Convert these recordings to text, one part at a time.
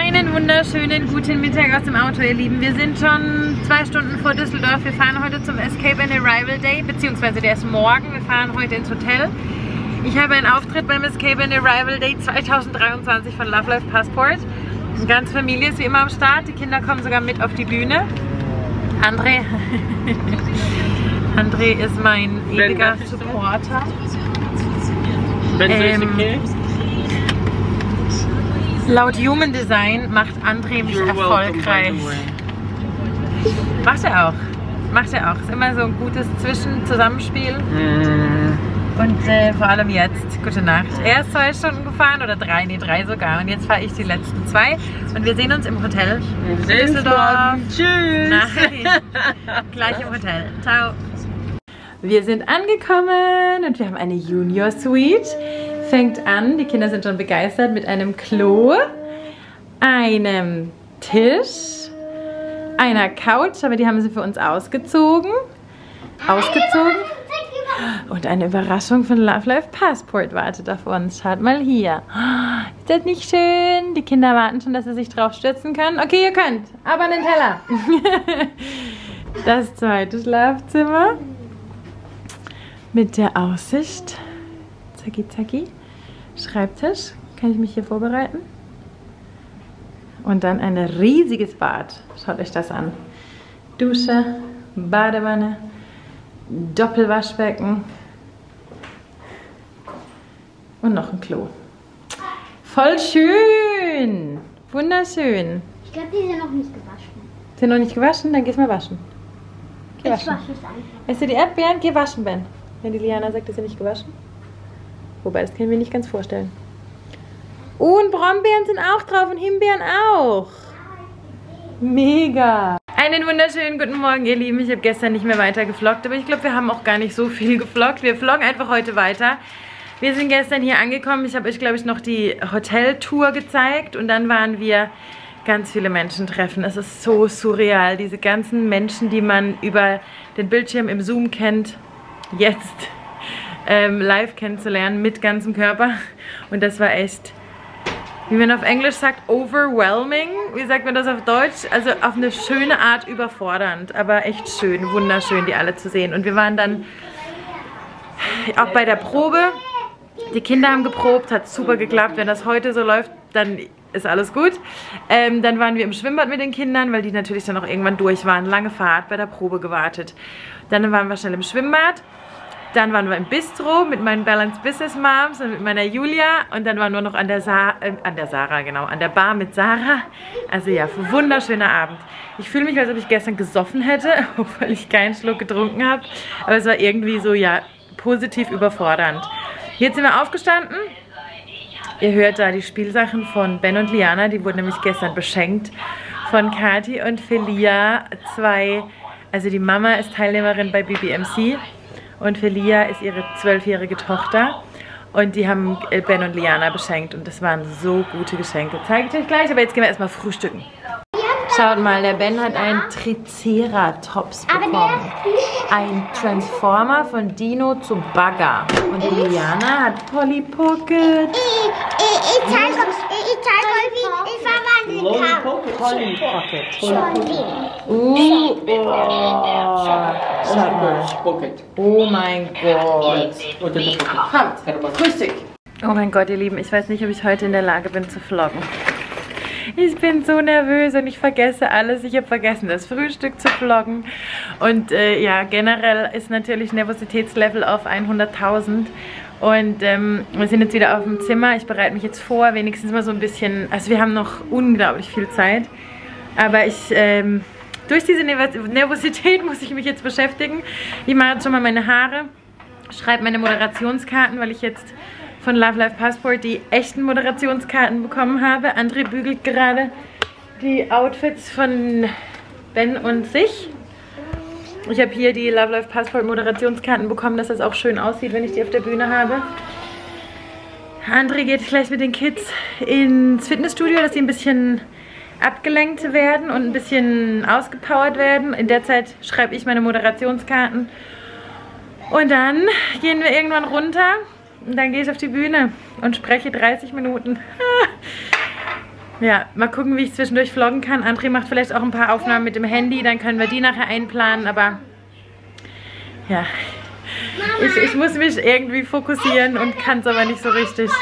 Einen wunderschönen guten Mittag aus dem Auto, ihr Lieben. Wir sind schon 2 Stunden vor Düsseldorf. Wir fahren heute zum Escape and Arrival Day, beziehungsweise der ist morgen. Wir fahren heute ins Hotel. Ich habe einen Auftritt beim Escape and Arrival Day 2023 von Love Life Passport. Die ganze Familie ist wie immer am Start. Die Kinder kommen sogar mit auf die Bühne. André ist mein ewiger Supporter. Laut Human Design macht André mich erfolgreich. Macht er auch. Macht er auch. Ist immer so ein gutes Zusammenspiel. Und vor allem jetzt, gute Nacht. Er ist 2 Stunden gefahren oder 3, nee 3 sogar. Und jetzt fahre ich die letzten 2. Und wir sehen uns im Hotel in Düsseldorf. Tschüss. Nein, gleich im Hotel. Ciao. Wir sind angekommen und wir haben eine Junior Suite. Fängt an, die Kinder sind schon begeistert, mit einem Klo, einem Tisch, einer Couch, aber die haben sie für uns ausgezogen. Und eine Überraschung von Love Life Passport wartet auf uns. Schaut mal hier. Ist das nicht schön? Die Kinder warten schon, dass sie sich drauf stürzen können. Okay, ihr könnt, aber einen Teller. Das zweite Schlafzimmer mit der Aussicht. Zacki, zacki. Schreibtisch. Kann ich mich hier vorbereiten? Und dann ein riesiges Bad. Schaut euch das an. Dusche, Badewanne, Doppelwaschbecken und noch ein Klo. Voll schön! Wunderschön. Ich glaube, die sind noch nicht gewaschen. Sind noch nicht gewaschen? Dann gehst mal waschen. Geh waschen. Ich wasche es einfach. Esst du die Erdbeeren? Geh waschen, Ben. Wenn die Liana sagt, ist sie nicht gewaschen. Wobei, das kann ich mir nicht ganz vorstellen. Oh, und Brombeeren sind auch drauf und Himbeeren auch. Mega. Einen wunderschönen guten Morgen, ihr Lieben. Ich habe gestern nicht mehr weiter gevloggt, aber ich glaube, wir haben auch gar nicht so viel gevloggt. Wir vloggen einfach heute weiter. Wir sind gestern hier angekommen. Ich habe euch, glaube ich, noch die Hoteltour gezeigt und dann waren wir ganz viele Menschen treffen. Es ist so surreal, diese ganzen Menschen, die man über den Bildschirm im Zoom kennt, jetzt live kennenzulernen mit ganzem Körper. Und das war echt, wie man auf Englisch sagt, overwhelming. Wie sagt man das auf Deutsch? Also auf eine schöne Art überfordernd, aber echt schön, wunderschön, die alle zu sehen. Und wir waren dann auch bei der Probe. Die Kinder haben geprobt, hat super geklappt. Wenn das heute so läuft, dann ist alles gut. Dann waren wir im Schwimmbad mit den Kindern, weil die natürlich dann auch irgendwann durch waren. Lange Fahrt, bei der Probe gewartet. Dann waren wir schnell im Schwimmbad. Dann waren wir im Bistro mit meinen Balanced Business Moms und mit meiner Julia. Und dann waren wir noch an der Bar mit Sarah. Also ja, wunderschöner Abend. Ich fühle mich, als ob ich gestern gesoffen hätte, obwohl ich keinen Schluck getrunken habe. Aber es war irgendwie so, ja, positiv überfordernd. Jetzt sind wir aufgestanden. Ihr hört da die Spielsachen von Ben und Liana. Die wurden nämlich gestern beschenkt von Kathi und Felia. Also die Mama ist Teilnehmerin bei BBMC. Und Felia ist ihre 12-jährige Tochter. Und die haben Ben und Liana beschenkt. Und das waren so gute Geschenke. Zeige ich euch gleich, aber jetzt gehen wir erstmal frühstücken. Schaut mal, der Ben hat einen Triceratops bekommen. Ein Transformer von Dino zu Bagger. Und die Liana hat Polly Pocket. Ich zeige euch, wie ich verwandeln kann. Polly Pocket. Schaut mal. Oh mein Gott. Oh mein Gott, ihr Lieben, ich weiß nicht, ob ich heute in der Lage bin zu vloggen. Ich bin so nervös und ich vergesse alles. Ich habe vergessen, das Frühstück zu vloggen. Und ja, generell ist natürlich Nervositätslevel auf 100.000. Und wir sind jetzt wieder auf dem Zimmer. Ich bereite mich jetzt vor, wenigstens mal so ein bisschen. Also wir haben noch unglaublich viel Zeit. Aber durch diese Nervosität muss ich mich jetzt beschäftigen. Ich mache jetzt schon mal meine Haare, schreibe meine Moderationskarten, weil ich jetzt von Love Life Passport die echten Moderationskarten bekommen habe. André bügelt gerade die Outfits von Ben und sich. Ich habe hier die Love Life Passport Moderationskarten bekommen, dass das auch schön aussieht, wenn ich die auf der Bühne habe. André geht gleich mit den Kids ins Fitnessstudio, dass sie ein bisschen abgelenkt werden und ein bisschen ausgepowert werden. In der Zeit schreibe ich meine Moderationskarten. Und dann gehen wir irgendwann runter. Und dann gehe ich auf die Bühne und spreche 30 Minuten. Ja, mal gucken, wie ich zwischendurch vloggen kann. André macht vielleicht auch ein paar Aufnahmen mit dem Handy, dann können wir die nachher einplanen, aber ja, ich muss mich irgendwie fokussieren und kann es aber nicht so richtig.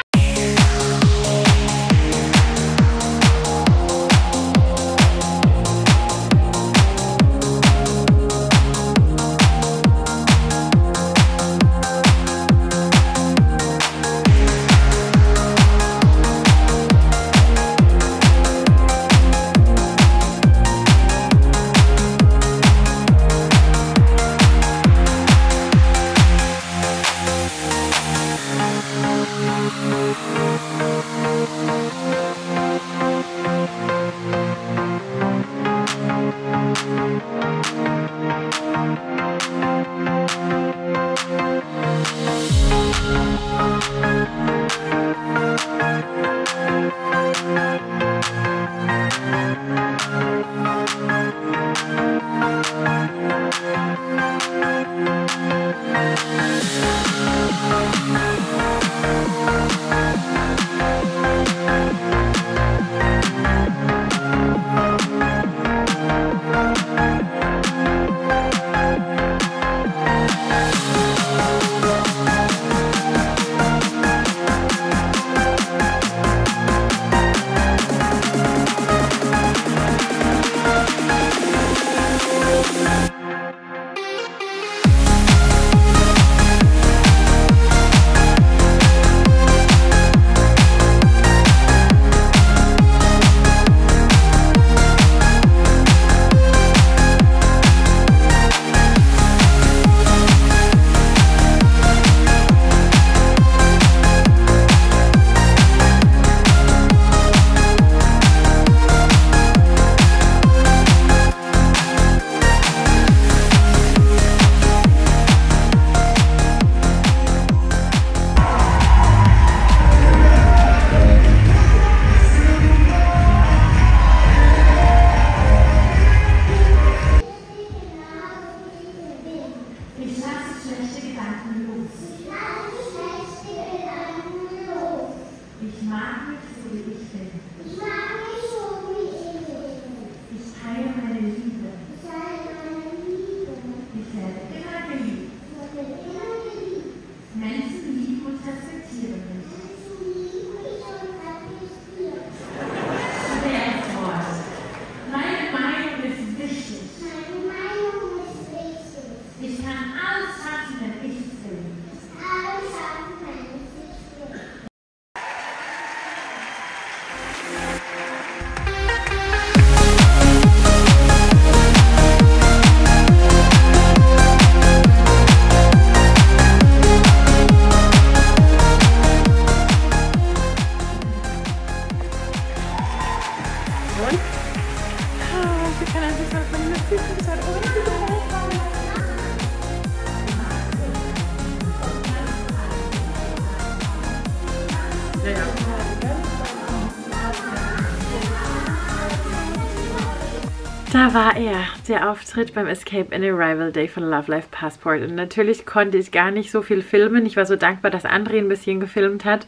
Da war er, der Auftritt beim Escape and Arrival Day von Love Life Passport. Und natürlich konnte ich gar nicht so viel filmen. Ich war so dankbar, dass André ein bisschen gefilmt hat.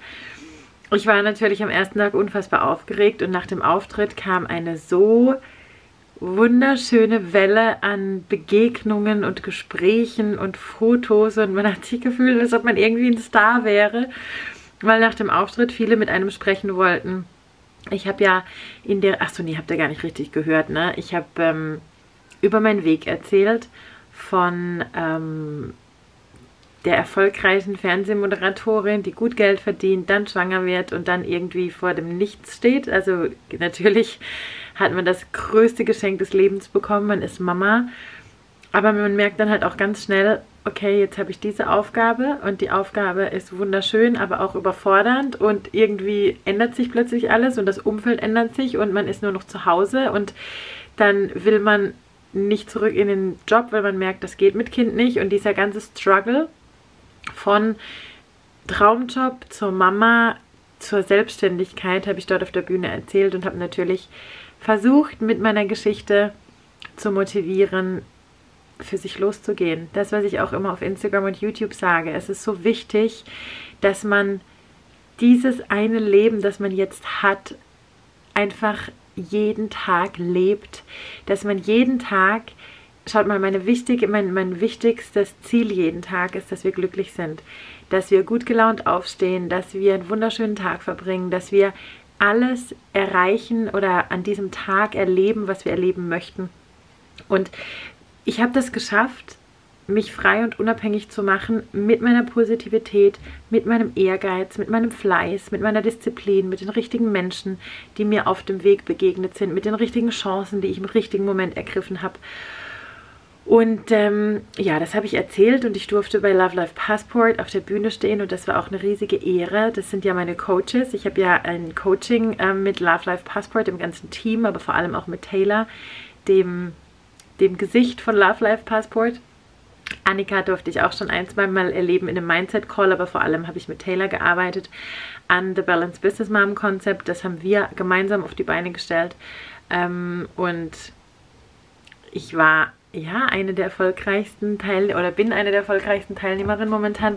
Ich war natürlich am ersten Tag unfassbar aufgeregt und nach dem Auftritt kam eine so wunderschöne Welle an Begegnungen und Gesprächen und Fotos und man hat sich gefühlt, als ob man irgendwie ein Star wäre, weil nach dem Auftritt viele mit einem sprechen wollten. Ich habe ja in der, achso nee, habt ihr gar nicht richtig gehört, ne? Ich habe über meinen Weg erzählt von der erfolgreichen Fernsehmoderatorin, die gut Geld verdient, dann schwanger wird und dann irgendwie vor dem Nichts steht. Also natürlich hat man das größte Geschenk des Lebens bekommen, man ist Mama. Aber man merkt dann halt auch ganz schnell, okay, jetzt habe ich diese Aufgabe und die Aufgabe ist wunderschön, aber auch überfordernd und irgendwie ändert sich plötzlich alles und das Umfeld ändert sich und man ist nur noch zu Hause und dann will man nicht zurück in den Job, weil man merkt, das geht mit Kind nicht und dieser ganze Struggle von Traumjob zur Mama zur Selbstständigkeit habe ich dort auf der Bühne erzählt und habe natürlich versucht, mit meiner Geschichte zu motivieren, für sich loszugehen. Das, was ich auch immer auf Instagram und YouTube sage. Es ist so wichtig, dass man dieses eine Leben, das man jetzt hat, einfach jeden Tag lebt, dass man jeden Tag, schaut mal, mein wichtigstes Ziel jeden Tag ist, dass wir glücklich sind, dass wir gut gelaunt aufstehen, dass wir einen wunderschönen Tag verbringen, dass wir alles erreichen oder an diesem Tag erleben, was wir erleben möchten. Und ich habe das geschafft, mich frei und unabhängig zu machen mit meiner Positivität, mit meinem Ehrgeiz, mit meinem Fleiß, mit meiner Disziplin, mit den richtigen Menschen, die mir auf dem Weg begegnet sind, mit den richtigen Chancen, die ich im richtigen Moment ergriffen habe. Und ja, das habe ich erzählt und ich durfte bei Love Life Passport auf der Bühne stehen und das war auch eine riesige Ehre. Das sind ja meine Coaches. Ich habe ja ein Coaching mit Love Life Passport, dem ganzen Team, aber vor allem auch mit Taylor, dem Gesicht von Love Life Passport. Annika durfte ich auch schon ein-, zweimal erleben in einem Mindset-Call, aber vor allem habe ich mit Taylor gearbeitet an The Balanced Business Mom Concept. Das haben wir gemeinsam auf die Beine gestellt. Und ich war ja eine der erfolgreichsten bin eine der erfolgreichsten Teilnehmerinnen momentan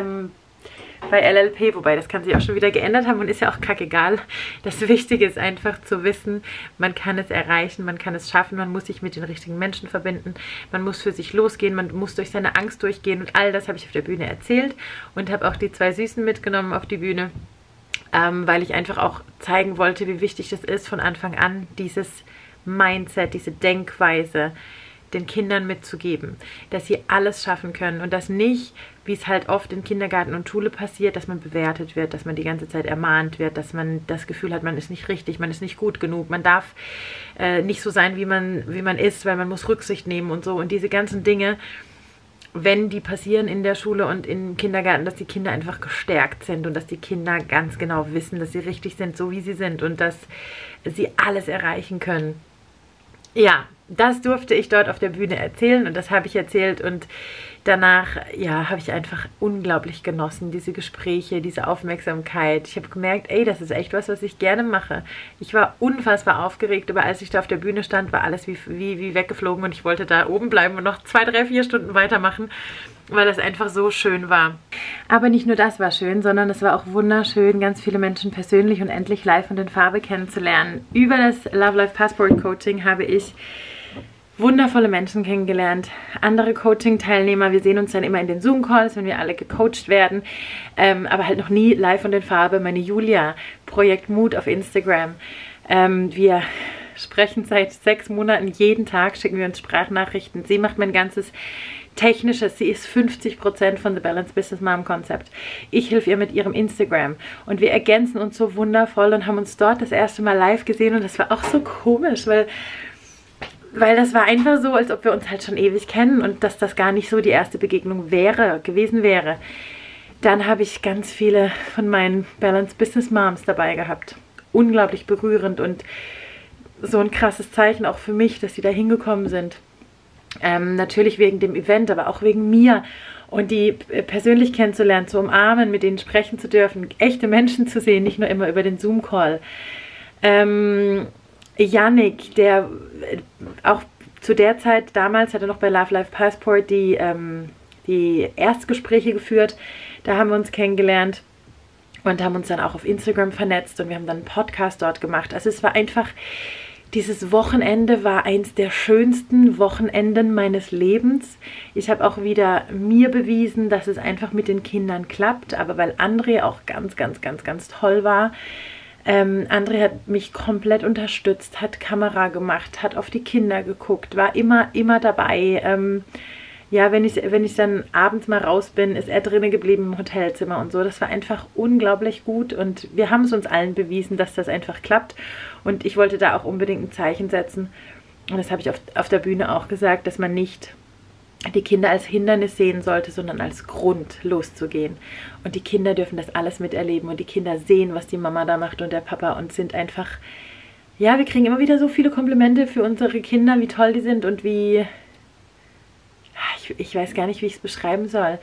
bei LLP, wobei das kann sich auch schon wieder geändert haben und ist ja auch kackegal. Das Wichtige ist einfach zu wissen, man kann es erreichen, man kann es schaffen, man muss sich mit den richtigen Menschen verbinden, man muss für sich losgehen, man muss durch seine Angst durchgehen und all das habe ich auf der Bühne erzählt und habe auch die 2 Süßen mitgenommen auf die Bühne, weil ich einfach auch zeigen wollte, wie wichtig das ist von Anfang an, dieses Mindset, diese Denkweise den Kindern mitzugeben, dass sie alles schaffen können und dass nicht, wie es halt oft in Kindergarten und Schule passiert, dass man bewertet wird, dass man die ganze Zeit ermahnt wird, dass man das Gefühl hat, man ist nicht richtig, man ist nicht gut genug, man darf nicht so sein, wie man ist, weil man muss Rücksicht nehmen und so. Und diese ganzen Dinge, wenn die passieren in der Schule und im Kindergarten, dass die Kinder einfach gestärkt sind und dass die Kinder ganz genau wissen, dass sie richtig sind, so wie sie sind und dass sie alles erreichen können. Ja, das durfte ich dort auf der Bühne erzählen und das habe ich erzählt und danach, ja, habe ich einfach unglaublich genossen, diese Gespräche, diese Aufmerksamkeit. Ich habe gemerkt, ey, das ist echt was ich gerne mache. Ich war unfassbar aufgeregt, aber als ich da auf der Bühne stand, war alles wie weggeflogen und ich wollte da oben bleiben und noch 2, 3, 4 Stunden weitermachen, weil das einfach so schön war. Aber nicht nur das war schön, sondern es war auch wunderschön, ganz viele Menschen persönlich und endlich live und in Farbe kennenzulernen. Über das Love Life Passport Coaching habe ich wundervolle Menschen kennengelernt, andere Coaching-Teilnehmer. Wir sehen uns dann immer in den Zoom-Calls, wenn wir alle gecoacht werden, aber halt noch nie live und in Farbe. Meine Julia, Projekt Mut auf Instagram. Wir sprechen seit 6 Monaten jeden Tag, schicken wir uns Sprachnachrichten. Sie macht mein ganzes Technisches. Sie ist 50% von The Balanced Business Mom Concept. Ich helfe ihr mit ihrem Instagram und wir ergänzen uns so wundervoll und haben uns dort das erste Mal live gesehen und das war auch so komisch, weil das war einfach so, als ob wir uns halt schon ewig kennen und dass das gar nicht so die erste Begegnung gewesen wäre. Dann habe ich ganz viele von meinen Balanced Business Moms dabei gehabt. Unglaublich berührend und so ein krasses Zeichen auch für mich, dass sie da hingekommen sind. Natürlich wegen dem Event, aber auch wegen mir und die persönlich kennenzulernen, zu umarmen, mit denen sprechen zu dürfen, echte Menschen zu sehen, nicht nur immer über den Zoom-Call. Yannick, der auch zu der Zeit, damals hat er noch bei Love Life Passport die Erstgespräche geführt, da haben wir uns kennengelernt und haben uns dann auch auf Instagram vernetzt und wir haben dann einen Podcast dort gemacht. Also es war einfach, dieses Wochenende war eins der schönsten Wochenenden meines Lebens. Ich habe auch wieder mir bewiesen, dass es einfach mit den Kindern klappt, aber weil André auch ganz, ganz, ganz, ganz toll war. André hat mich komplett unterstützt, hat Kamera gemacht, hat auf die Kinder geguckt, war immer dabei. Ja, wenn ich dann abends mal raus bin, ist er drinnen geblieben im Hotelzimmer und so. Das war einfach unglaublich gut und wir haben es uns allen bewiesen, dass das einfach klappt. Und ich wollte da auch unbedingt ein Zeichen setzen. Und das habe ich auf der Bühne auch gesagt, dass man nicht die Kinder als Hindernis sehen sollte, sondern als Grund loszugehen. Und die Kinder dürfen das alles miterleben und die Kinder sehen, was die Mama da macht und der Papa und sind einfach, ja, wir kriegen immer wieder so viele Komplimente für unsere Kinder, wie toll die sind und wie, ich weiß gar nicht, wie ich es beschreiben soll.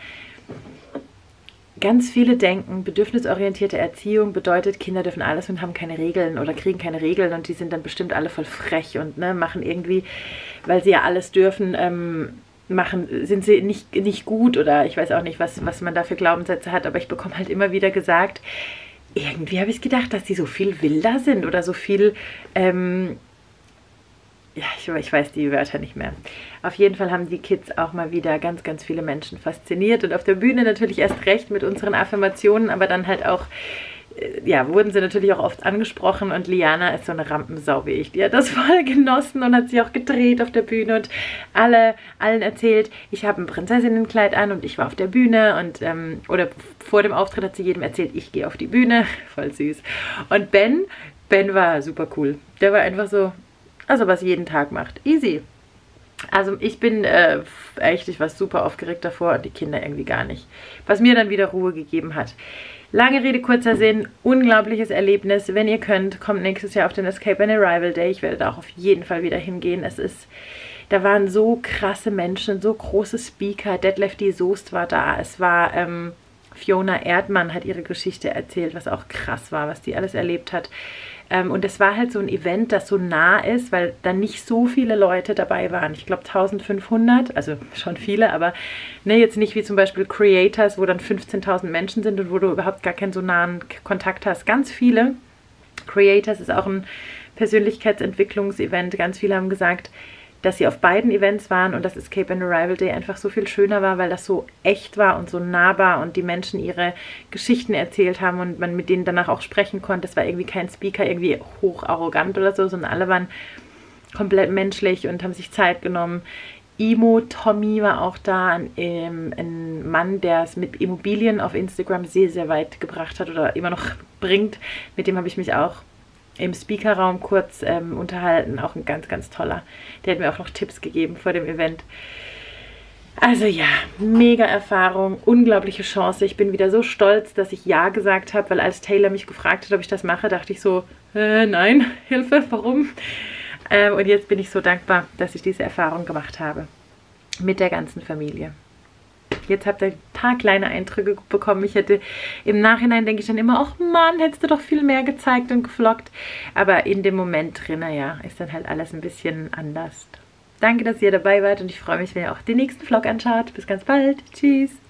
Ganz viele denken, bedürfnisorientierte Erziehung bedeutet, Kinder dürfen alles und haben keine Regeln oder kriegen keine Regeln und die sind dann bestimmt alle voll frech und machen irgendwie, weil sie ja alles dürfen, sind sie nicht gut oder ich weiß auch nicht, was man da für Glaubenssätze hat, aber ich bekomme halt immer wieder gesagt, irgendwie habe ich gedacht, dass die so viel wilder sind oder so viel, ja, ich weiß die Wörter nicht mehr. Auf jeden Fall haben die Kids auch mal wieder ganz, ganz viele Menschen fasziniert und auf der Bühne natürlich erst recht mit unseren Affirmationen, aber dann halt auch, ja, wurden sie natürlich auch oft angesprochen und Liana ist so eine Rampensau wie ich. Die hat das voll genossen und hat sich auch gedreht auf der Bühne und allen erzählt, ich habe ein Prinzessinnenkleid an und ich war auf der Bühne und, oder vor dem Auftritt hat sie jedem erzählt, ich gehe auf die Bühne. Voll süß. Und Ben war super cool. Der war einfach so, also was jeden Tag macht. Easy. Also ich bin echt, ich war super aufgeregt davor und die Kinder irgendwie gar nicht. Was mir dann wieder Ruhe gegeben hat. Lange Rede, kurzer Sinn, unglaubliches Erlebnis. Wenn ihr könnt, kommt nächstes Jahr auf den Escape and Arrival Day. Ich werde da auch auf jeden Fall wieder hingehen. Da waren so krasse Menschen, so große Speaker. Detlef D. Soest war da. Es war Fiona Erdmann hat ihre Geschichte erzählt, was auch krass war, was die alles erlebt hat. Und es war halt so ein Event, das so nah ist, weil da nicht so viele Leute dabei waren. Ich glaube 1500, also schon viele, aber ne, jetzt nicht wie zum Beispiel Creators, wo dann 15.000 Menschen sind und wo du überhaupt gar keinen so nahen Kontakt hast. Ganz viele. Creators ist auch ein Persönlichkeitsentwicklungsevent. Ganz viele haben gesagt, dass sie auf beiden Events waren und das Escape and Arrival Day einfach so viel schöner war, weil das so echt war und so nahbar und die Menschen ihre Geschichten erzählt haben und man mit denen danach auch sprechen konnte. Es war irgendwie kein Speaker irgendwie hoch arrogant oder so, sondern alle waren komplett menschlich und haben sich Zeit genommen. Imo Tommy war auch da, ein Mann, der es mit Immobilien auf Instagram sehr, sehr weit gebracht hat oder immer noch bringt. Mit dem habe ich mich auch im Speakerraum kurz unterhalten. Auch ein ganz, ganz toller. Der hat mir auch noch Tipps gegeben vor dem Event. Also ja, mega Erfahrung, unglaubliche Chance. Ich bin wieder so stolz, dass ich Ja gesagt habe, weil als Taylor mich gefragt hat, ob ich das mache, dachte ich so, nein, Hilfe, warum? Und jetzt bin ich so dankbar, dass ich diese Erfahrung gemacht habe. Mit der ganzen Familie. Jetzt habt ihr ein paar kleine Eindrücke bekommen. Ich hätte im Nachhinein, denke ich dann immer, ach Mann, hättest du doch viel mehr gezeigt und gevloggt. Aber in dem Moment drin, ja, ist dann halt alles ein bisschen anders. Danke, dass ihr dabei wart und ich freue mich, wenn ihr auch den nächsten Vlog anschaut. Bis ganz bald. Tschüss.